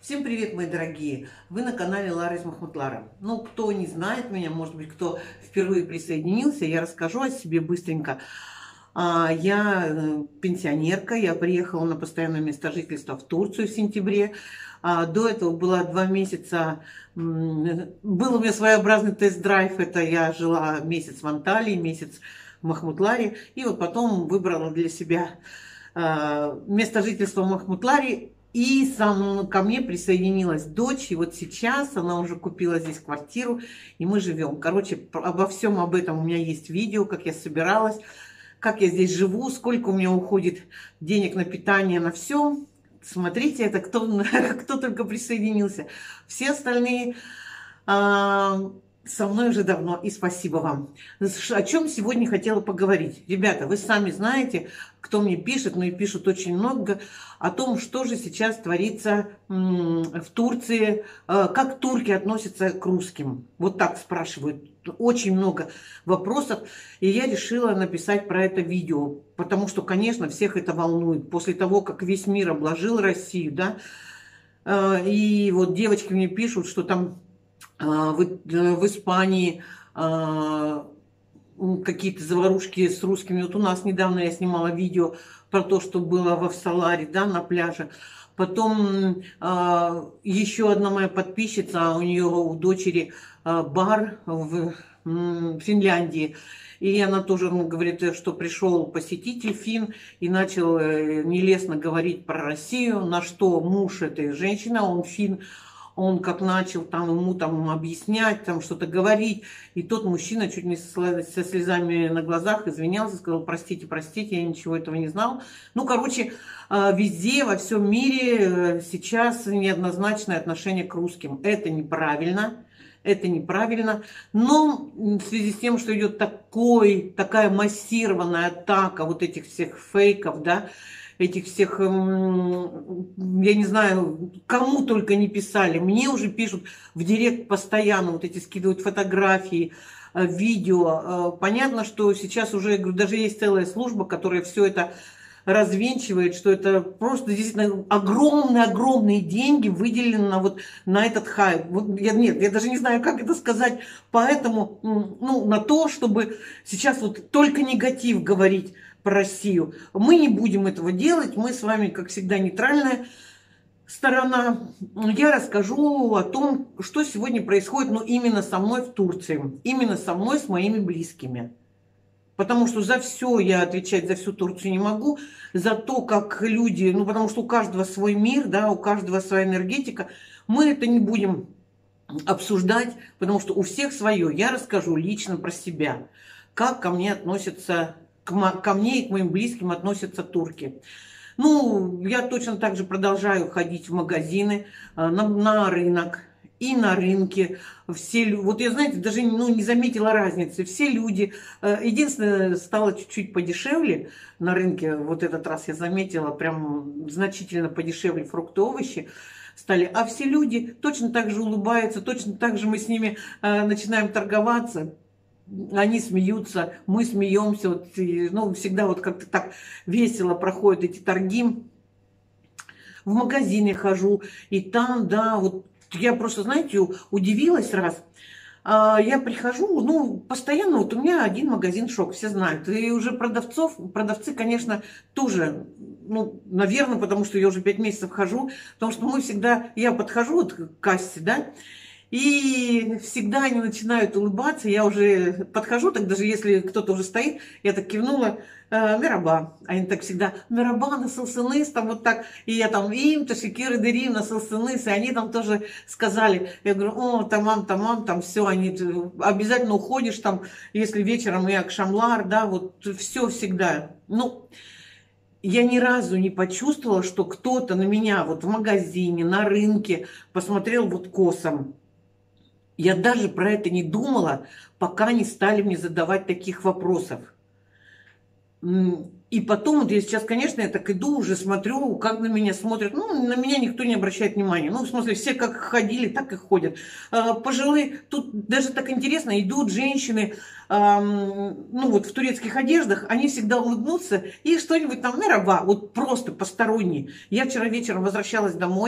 Всем привет, мои дорогие! Вы на канале Лара из Махмутлара. Ну, кто не знает меня, может быть, кто впервые присоединился, я расскажу о себе быстренько. Я пенсионерка, я приехала на постоянное место жительства в Турцию в сентябре. До этого была 2 месяца, был у меня своеобразный тест-драйв, это я жила месяц в Анталии, месяц в Махмутларе, и вот потом выбрала для себя место жительства в Махмутларе. И ко мне присоединилась дочь, и вот сейчас она уже купила здесь квартиру, и мы живем. Короче, обо всем об этом у меня есть видео, как я собиралась, как я здесь живу, сколько у меня уходит денег на питание, на все. Смотрите, это кто только присоединился. Все остальные со мной уже давно, и спасибо вам. О чем сегодня хотела поговорить? Ребята, вы сами знаете, кто мне пишет, и пишут очень много, о том, что же сейчас творится в Турции, как турки относятся к русским. Вот так спрашивают. Очень много вопросов, и я решила написать про это видео, потому что, конечно, всех это волнует. После того, как весь мир обложил Россию, да, и вот девочки мне пишут, что там в Испании какие-то заварушки с русскими. Вот у нас недавно я снимала видео про то, что было в Авсаларе, да, на пляже. Потом еще одна моя подписчица, у нее у дочери бар в Финляндии. И она тоже говорит, что пришел посетитель фин и начал нелестно говорить про Россию, на что муж этой женщины, он фин, он как начал там ему там объяснять, там что-то говорить, и тот мужчина чуть не со слезами на глазах извинялся, сказал: простите, простите, я ничего этого не знал. Ну, короче, везде, во всем мире сейчас неоднозначное отношение к русским. Это неправильно. Это неправильно, но в связи с тем, что идет такая массированная атака вот этих всех фейков, да, этих всех, я не знаю, кому только не писали, мне уже пишут в директ постоянно, вот эти скидывают фотографии, видео. Понятно, что сейчас уже, говорю, даже есть целая служба, которая все это развенчивает, что это просто действительно огромные деньги выделены на этот хайп. Я даже не знаю, как это сказать. Поэтому, на то, чтобы сейчас вот только негатив говорить про Россию. Мы не будем этого делать. Мы с вами, как всегда, нейтральная сторона. Я расскажу о том, что сегодня происходит, именно со мной в Турции. Именно со мной, с моими близкими. Потому что за все я отвечать, за всю Турцию не могу, за то, как люди, потому что у каждого свой мир, да, у каждого своя энергетика, мы это не будем обсуждать, потому что у всех свое. Я расскажу лично про себя, как ко мне относятся, ко мне и к моим близким относятся турки. Я точно так же продолжаю ходить в магазины, на рынок. И на рынке все, вот я, знаете, даже не заметила разницы. Все люди, единственное, стало чуть-чуть подешевле на рынке, вот этот раз я заметила, прям значительно подешевле фрукты, овощи стали. А все люди точно так же улыбаются, точно так же мы с ними начинаем торговаться. Они смеются, мы смеемся. Вот, всегда вот как-то так весело проходят эти торги. В магазине хожу, и там, да, вот я просто, знаете, удивилась раз. Я прихожу, постоянно, вот у меня один магазин «Шок», все знают. И уже продавцы, конечно, тоже, наверное, потому что я уже 5 месяцев хожу, потому что я подхожу вот к кассе, да, и всегда они начинают улыбаться, я уже подхожу, так даже если кто-то уже стоит, я так кивнула: «Мераба». Они так всегда: «Мераба, насылсыныс», там вот так. И я там: «Им, ташикиры дырим, насылсыныс». И они там тоже сказали. Я говорю: «О, тамам, там все». Они: обязательно уходишь там, если вечером и акшамлар, да, вот все всегда. Я ни разу не почувствовала, что кто-то на меня вот в магазине, на рынке посмотрел вот косом. Я даже про это не думала, пока не стали мне задавать таких вопросов. И потом, вот я сейчас, конечно, я так иду, уже смотрю, как на меня смотрят. На меня никто не обращает внимания. В смысле, все как ходили, так и ходят. Пожилые, тут даже так интересно, идут женщины, вот в турецких одеждах, они всегда улыбнутся и что-нибудь там, мераба, вот просто посторонние. Я вчера вечером возвращалась домой,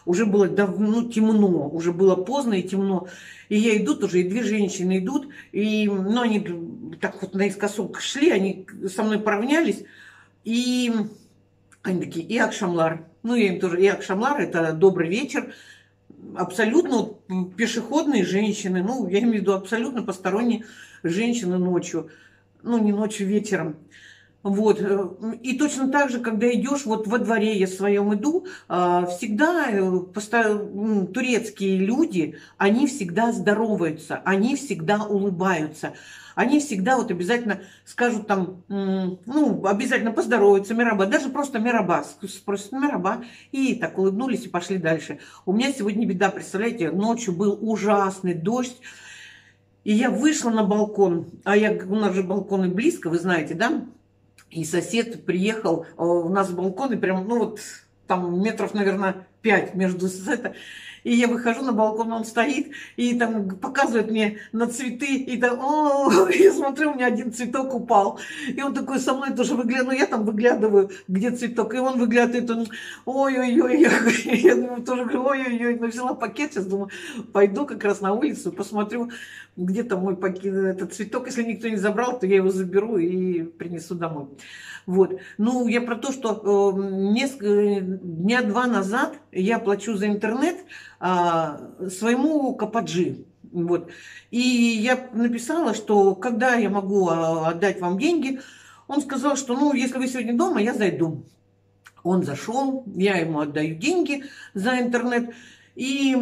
Уже было давно темно, уже было поздно и темно. И я иду тоже, и две женщины идут, и, ну, они так вот наискосок шли, они со мной поравнялись, и они такие, и Акшамлар. Ну, я им тоже, и Акшамлар, это добрый вечер. Абсолютно вот пешеходные женщины, ну, я имею в виду абсолютно посторонние женщины ночью. Ну, не ночью, вечером. Вот. И точно так же, когда идешь, вот во дворе я своем иду, всегда турецкие люди, они всегда здороваются, они всегда улыбаются. Они всегда вот обязательно скажут там, ну, обязательно поздороваются, мераба, даже просто мераба, спросят мераба, и так улыбнулись и пошли дальше. У меня сегодня беда, представляете, ночью был ужасный дождь, и я вышла на балкон, у нас же балконы близко, вы знаете, да? И сосед приехал, у нас балкон, и прям, ну вот, там метров, наверное, 5 между это. И я выхожу на балкон, он стоит, и там показывает мне на цветы, и там, я смотрю, у меня один цветок упал. И он такой со мной тоже выглядывает, ну я там выглядываю, где цветок, и он выглядывает, он, ой-ой-ой, я думаю, тоже говорю, ой-ой-ой, ну взяла пакет, сейчас думаю, пойду как раз на улицу, посмотрю, где там мой пакет, этот цветок, если никто не забрал, то я его заберу и принесу домой. Вот. Ну, я про то, что дня 2 назад я плачу за интернет своему Кападжи. Вот. И я написала, что когда я могу отдать вам деньги, он сказал, что, ну, если вы сегодня дома, я зайду. Он зашел, я ему отдаю деньги за интернет, и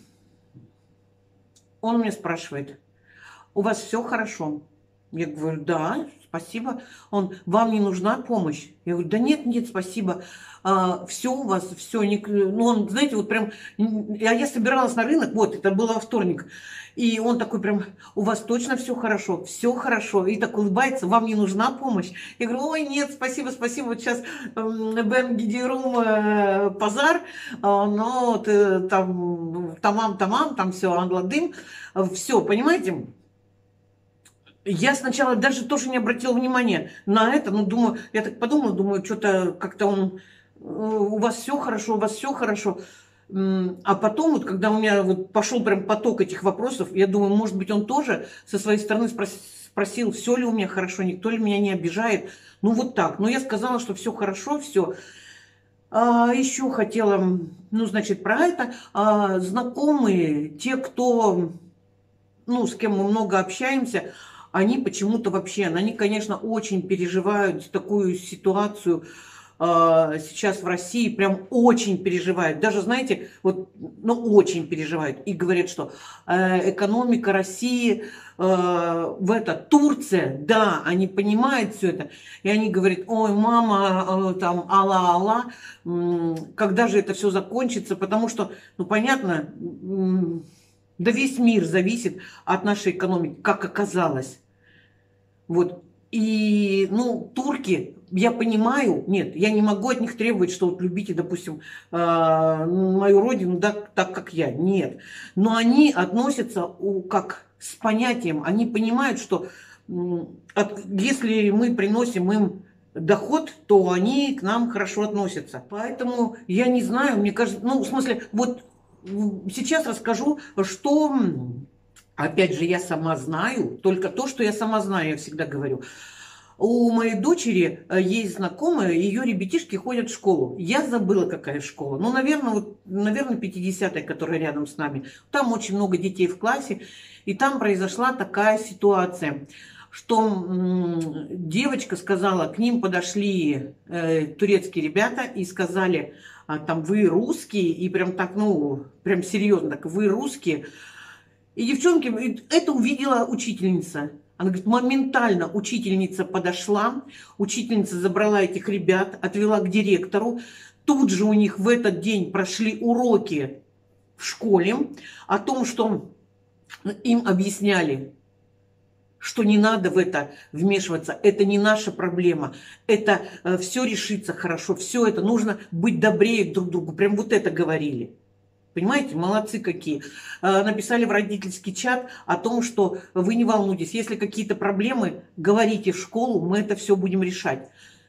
он меня спрашивает, у вас все хорошо? Я говорю, да, спасибо. Он, вам не нужна помощь? Я говорю, да нет, нет, спасибо. Все у вас, все. Ну, он, знаете, вот прям, я собиралась на рынок, вот, это было во вторник. И он такой прям, у вас точно все хорошо? Все хорошо. И так улыбается, вам не нужна помощь? Я говорю, ой, нет, спасибо, спасибо. Вот сейчас Бен Гидерум Пазар, но там, тамам, там все, англадым. Все, понимаете? Я сначала даже тоже не обратила внимания на это, ну, думаю, я так подумала, думаю, что-то как-то он, у вас все хорошо, у вас все хорошо. А потом, вот, когда у меня вот пошел прям поток этих вопросов, я думаю, может быть, он тоже со своей стороны спросил, все ли у меня хорошо, никто ли меня не обижает. Ну, вот так. Но я сказала, что все хорошо, все. Еще хотела, ну, значит, про это. Знакомые, те, кто, ну, с кем мы много общаемся, они почему-то вообще, они, конечно, очень переживают такую ситуацию сейчас в России, прям очень переживают. Даже, знаете, вот, ну, очень переживают. И говорят, что экономика России, Турция, да, они понимают все это. И они говорят, ой, мама, там, Алла, когда же это все закончится? Потому что, ну, понятно, да весь мир зависит от нашей экономики, как оказалось. Вот. И, ну, турки, я понимаю, нет, я не могу от них требовать, что вот любите, допустим, мою родину, да, так, как я. Нет. Но они относятся как с понятием, они понимают, что если мы приносим им доход, то они к нам хорошо относятся. Поэтому я не знаю, мне кажется, ну, в смысле, вот сейчас расскажу, что... Опять же, я сама знаю, только то, что я сама знаю, я всегда говорю. У моей дочери есть знакомая, ее ребятишки ходят в школу. Я забыла, какая школа. Ну, наверное, 50-я, которая рядом с нами. Там очень много детей в классе. И там произошла такая ситуация, что девочка сказала, к ним подошли турецкие ребята и сказали, там, вы русские, и прям так, ну, прям серьезно, так, вы русские. И девчонки, это увидела учительница. Она говорит, моментально учительница подошла, учительница забрала этих ребят, отвела к директору. Тут же у них в этот день прошли уроки в школе о том, что им объясняли, что не надо в это вмешиваться, это не наша проблема, это все решится хорошо, все это нужно быть добрее друг к другу. Прям вот это говорили. Понимаете, молодцы какие. Написали в родительский чат о том, что вы не волнуйтесь, если какие-то проблемы, говорите в школу, мы это все будем решать.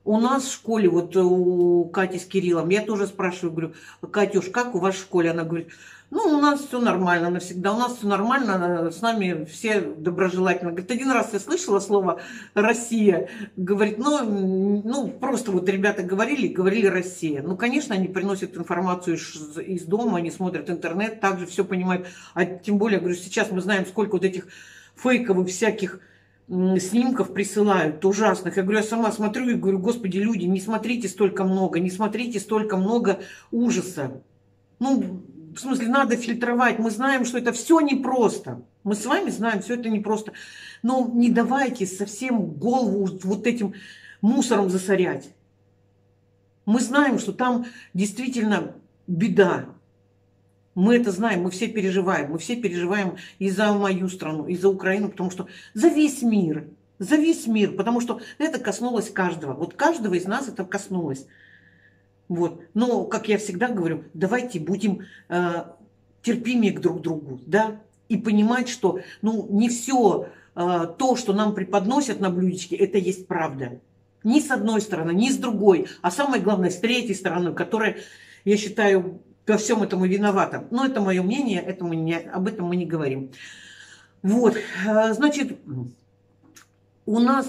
У нас в школе, вот у Кати с Кириллом, я тоже спрашиваю, говорю, Катюш, как у вас в школе? Она говорит, ну, у нас все нормально навсегда, у нас все нормально, с нами все доброжелательно. Говорит, один раз я слышала слово «Россия», говорит, ну, просто вот ребята говорили «Россия». Ну, конечно, они приносят информацию из дома, они смотрят интернет, также все понимают. А тем более, говорю, сейчас мы знаем, сколько вот этих фейковых всяких снимков присылают ужасных. Я говорю, я сама смотрю и говорю, господи, люди, не смотрите столько много, не смотрите столько много ужаса. Ну, в смысле, надо фильтровать. Мы знаем, что это все непросто. Мы с вами знаем, все это непросто. Но не давайте совсем голову вот этим мусором засорять. Мы знаем, что там действительно беда. Мы это знаем, мы все переживаем и за мою страну, и за Украину, потому что за весь мир, потому что это коснулось каждого. Вот каждого из нас это коснулось. Вот. Но, как я всегда говорю, давайте будем терпимее к друг другу, да, и понимать, что, ну, не все то, что нам преподносят на блюдечке, это есть правда. Ни с одной стороны, ни с другой, а самое главное, с третьей стороны, которая, я считаю, во всем этом и виновата. Но это мое мнение, об этом мы не говорим. Вот, значит, у нас...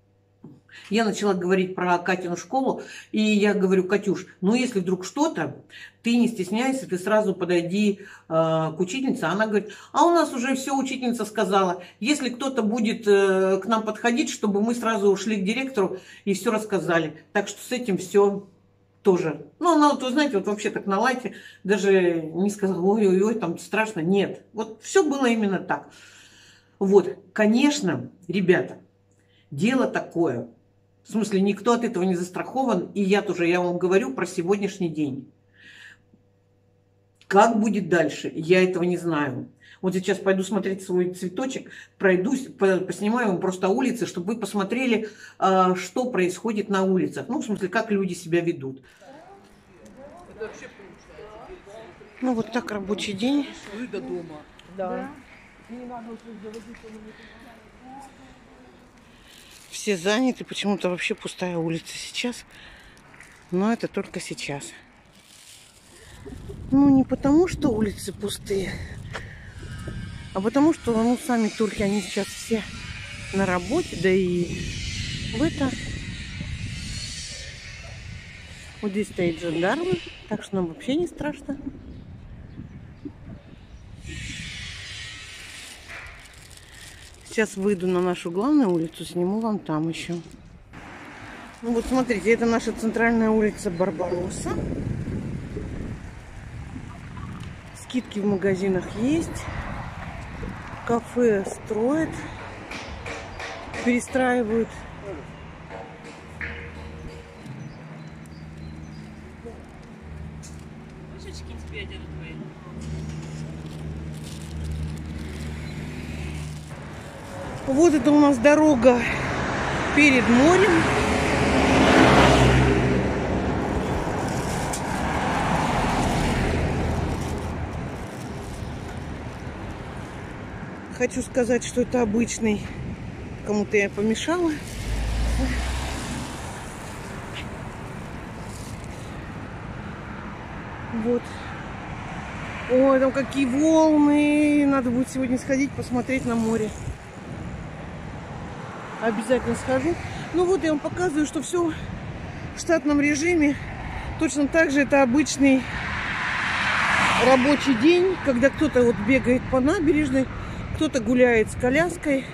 Я начала говорить про Катину школу, и я говорю, Катюш, ну если вдруг что-то, ты не стесняйся, ты сразу подойди к учительнице. Она говорит, а у нас уже все учительница сказала, если кто-то будет к нам подходить, чтобы мы сразу ушли к директору и все рассказали. Так что с этим все тоже. Ну, она, вот, вы знаете, вот вообще так на лайте даже не сказала, ой-ой-ой, там страшно. Нет, вот все было именно так. Вот, конечно, ребята, дело такое. В смысле, никто от этого не застрахован. И я вам говорю про сегодняшний день. Как будет дальше, я этого не знаю. Вот сейчас пойду смотреть свой цветочек, пройдусь, поснимаю вам просто улицы, чтобы вы посмотрели, что происходит на улицах. Ну, в смысле, как люди себя ведут. Ну, вот так рабочий день. До дома. Да. Все заняты, почему-то вообще пустая улица сейчас. Но это только сейчас. Ну, не потому, что улицы пустые, а потому, что, ну, сами турки, они сейчас все на работе, да и в это... Вот здесь стоит жандармы, так что нам вообще не страшно. Сейчас выйду на нашу главную улицу, сниму вам там еще. Ну вот смотрите, это наша центральная улица Барбаросса. Скидки в магазинах есть. Кафе строят, перестраивают. Вот это у нас дорога перед морем. Хочу сказать, что это обычный. Кому-то я помешала. Вот. Ой, там какие волны. Надо будет сегодня сходить, посмотреть на море. Обязательно схожу. Ну вот я вам показываю, что все в штатном режиме. Точно так же это обычный рабочий день, когда кто-то вот бегает по набережной, кто-то гуляет с коляской.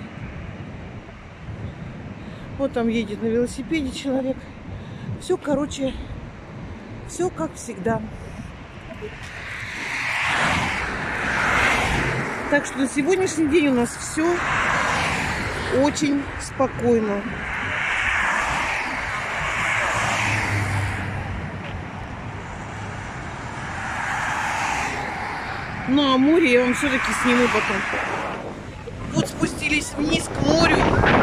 Вот там едет на велосипеде человек. Все, короче, все как всегда. Так что на сегодняшний день у нас все очень спокойно. Ну а море я вам все-таки сниму потом. Вот спустились вниз к морю.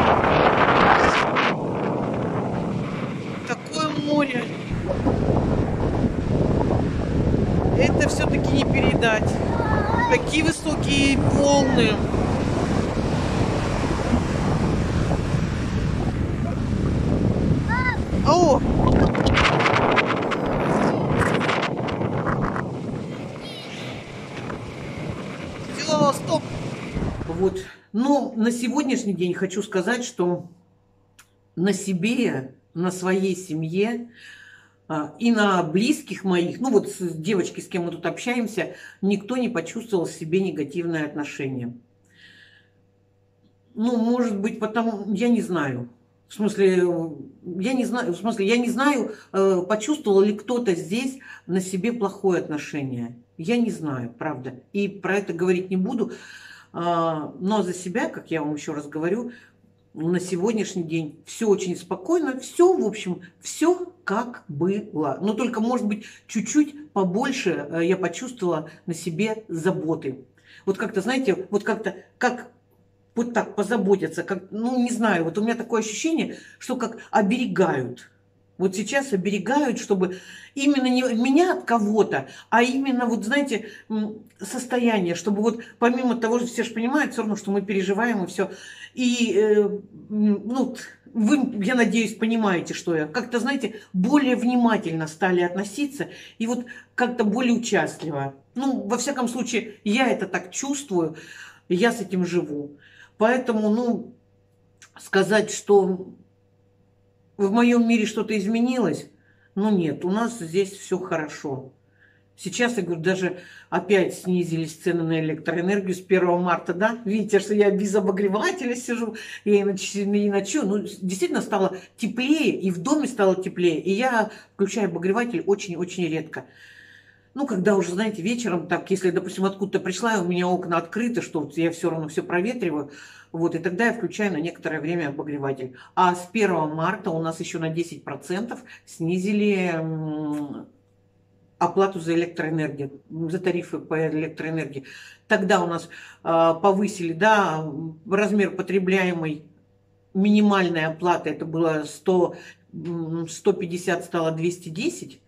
Такое море. Это все-таки не передать. Такие высокие волны. О! Все, стоп! Вот. Но на сегодняшний день хочу сказать, что на себе, на своей семье и на близких моих, ну вот с девочкой, с кем мы тут общаемся, никто не почувствовал в себе негативное отношение. Ну, может быть, потому, я не знаю. В смысле, я не знаю, почувствовал ли кто-то здесь на себе плохое отношение. Я не знаю, правда. И про это говорить не буду. Но за себя, как я вам еще раз говорю, на сегодняшний день все очень спокойно, все, в общем, все как было. Но только, может быть, чуть-чуть побольше я почувствовала на себе заботы. Вот как-то, знаете, вот как-то, как вот так позаботятся, как, ну, не знаю, вот у меня такое ощущение, что как оберегают. Вот сейчас оберегают, чтобы именно не меня от кого-то, а именно, вот знаете, состояние, чтобы вот помимо того, что все же понимают все равно, что мы переживаем и все. И, ну, вы, я надеюсь, понимаете, что я как-то, знаете, более внимательно стали относиться и вот как-то более участливо. Ну, во всяком случае, я это так чувствую, я с этим живу. Поэтому, ну, сказать, что в моем мире что-то изменилось, ну нет, у нас здесь все хорошо. Сейчас, я говорю, даже опять снизились цены на электроэнергию с 1 марта, да? Видите, что я без обогревателя сижу, я и ночую. Ну, действительно стало теплее, и в доме стало теплее. И я включаю обогреватель очень-очень редко. Ну, когда уже, знаете, вечером, так, если, допустим, откуда-то пришла, и у меня окна открыты, что я все равно все проветриваю, вот, и тогда я включаю на некоторое время обогреватель. А с 1 марта у нас еще на 10% снизили оплату за электроэнергию, за тарифы по электроэнергии. Тогда у нас повысили, да, размер потребляемой минимальной оплаты, это было 150, стало 210.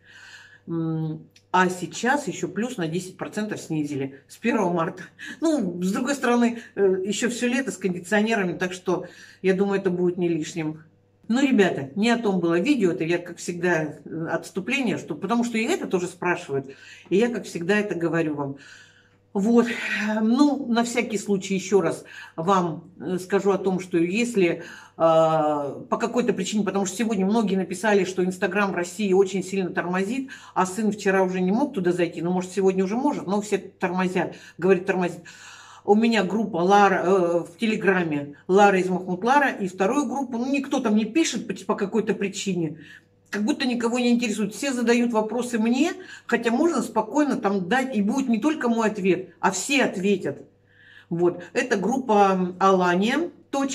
А сейчас еще плюс на 10% снизили с 1 марта. Ну, с другой стороны, еще все лето с кондиционерами, так что я думаю, это будет не лишним. Ну, ребята, не о том было видео, это я, как всегда, отступление, потому что и это тоже спрашивают, и я, как всегда, это говорю вам. Вот, ну, на всякий случай еще раз вам скажу о том, что если по какой-то причине, потому что сегодня многие написали, что Инстаграм в России очень сильно тормозит, а сын вчера уже не мог туда зайти, ну, может, сегодня уже может, но все тормозят, говорит, тормозит. У меня группа Лара в Телеграме, Лара из Махмутлара, и вторую группу, ну, никто там не пишет по какой-то причине, как будто никого не интересует. Все задают вопросы мне, хотя можно спокойно там дать, и будет не только мой ответ, а все ответят. Вот. Это группа Алания.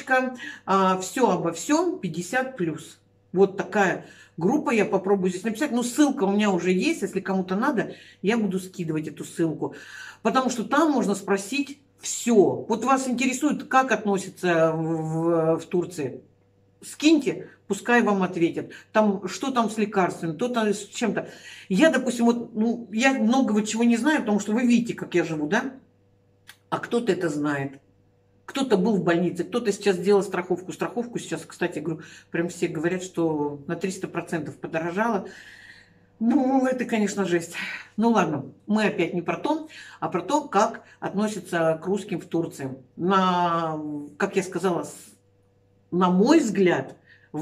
Все обо всем 50+. Вот такая группа, я попробую здесь написать. Ну, ссылка у меня уже есть, если кому-то надо, я буду скидывать эту ссылку. Потому что там можно спросить все. Вот вас интересует, как относятся в Турции. Скиньте, пускай вам ответят. Там, что там с лекарствами, то там с чем-то. Я, допустим, вот, ну, я многого чего не знаю, потому что вы видите, как я живу, да? А кто-то это знает. Кто-то был в больнице, кто-то сейчас делал страховку. Страховку сейчас, кстати, говорю, прям все говорят, что на 300% подорожало. Ну, это, конечно, жесть. Ну, ладно, мы опять не про то, а про то, как относятся к русским в Турции. Как я сказала, на мой взгляд,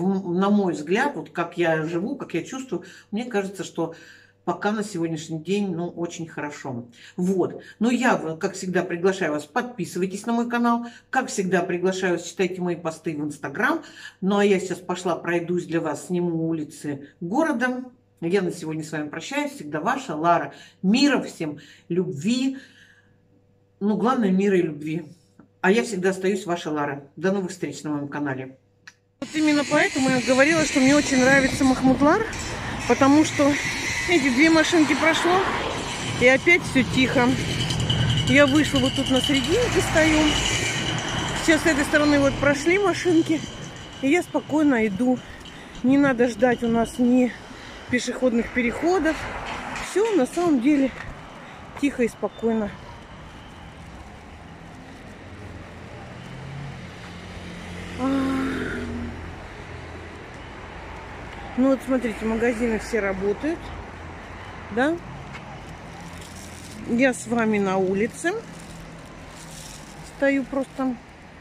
вот как я живу, как я чувствую, мне кажется, что пока на сегодняшний день, ну, очень хорошо. Вот. Но я, как всегда, приглашаю вас, подписывайтесь на мой канал. Как всегда, приглашаю вас, читайте мои посты в Инстаграм. Ну, а я сейчас пошла, пройдусь для вас, сниму улицы города. Я на сегодня с вами прощаюсь. Всегда ваша Лара. Мира всем, любви. Ну, главное, мира и любви. А я всегда остаюсь ваша Лара. До новых встреч на моем канале. Вот именно поэтому я говорила, что мне очень нравится Махмутлар, потому что эти две машинки прошло, и опять все тихо. Я вышла, вот тут на серединке стою. Сейчас с этой стороны вот прошли машинки, и я спокойно иду. Не надо ждать у нас ни пешеходных переходов. Все на самом деле тихо и спокойно. Ну вот смотрите, магазины все работают, да? Я с вами на улице стою просто.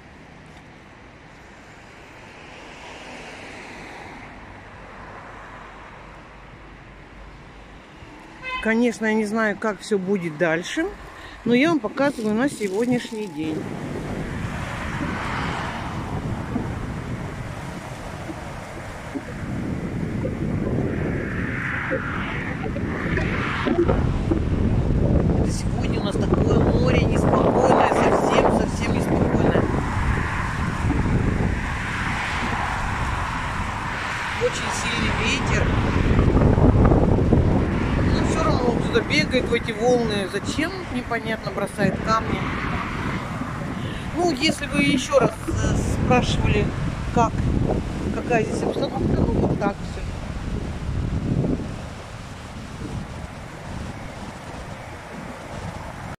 Конечно, я не знаю, как все будет дальше, но я вам показываю на сегодняшний день. Это сегодня у нас такое море неспокойное, совсем неспокойное. Очень сильный ветер. Но все равно он туда бегает в эти волны. Зачем? Непонятно, бросает камни. Ну, если вы еще раз спрашивали, какая здесь обстановка, ну вот так все.